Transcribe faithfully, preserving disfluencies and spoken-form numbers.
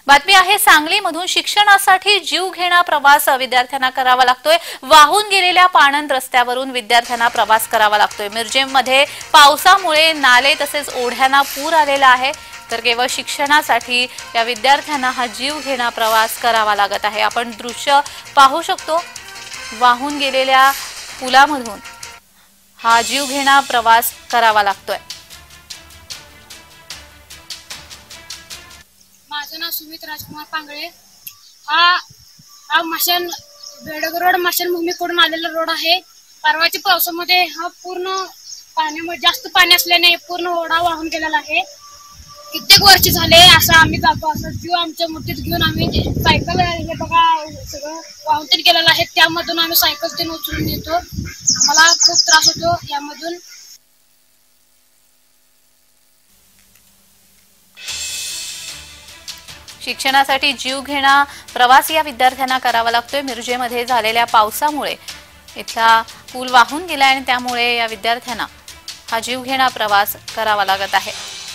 बातमी आहे सांगलीमधून शिक्षणासाठी जीव घेणा प्रवास विद्यार्थ्यांना करावा लागतोय। वाहून गेलेल्या पाणंद रस्त्यावरून विद्यार्थ्यांना प्रवास करावा लागतोय। मिरजेमध्ये पावसामुळे नाले तसेच ओढ्यांना पूर आलेला आहे, तर केवळ शिक्षणासाठी या विद्यार्थ्यांना हा जीव घेणा प्रवास करावा लागत आहे। आपण दृश्य पाहू शकतो, वाहून गेलेल्या पुलामधून हा जीव घेणा प्रवास करावा लागतोय। माझं नाव सुमित राजकुमार पांगळे। हा हा मशान बेडग रोड मशानभूमीकडून आलेला रोड आहे। परवाच्या पावसामध्ये हा पूर्ण पाण्यामध्ये जास्त पाणी असल्याने पूर्ण ओढा वाहून गेलेला आहे। कित्येक वर्ष झाले असं आम्ही जातो, असं जीव आमच्या मुठीत घेऊन आम्ही सायकल हे बघा सगळं वाहून गेलेलं आहे। त्यामधून आम्ही सायकल ते उचलून येतो, आम्हाला खूप त्रास होतो यामधून। शिक्षणासाठी जीव घेणा प्रवास या विद्यार्थ्यांना करावा लागतोय। मिरजेमध्ये झालेल्या पावसामुळे इथला पूल वाहून गेला आणि त्यामुळे या विद्यार्थ्यांना हा जीव घेणा प्रवास करावा लागत आहे।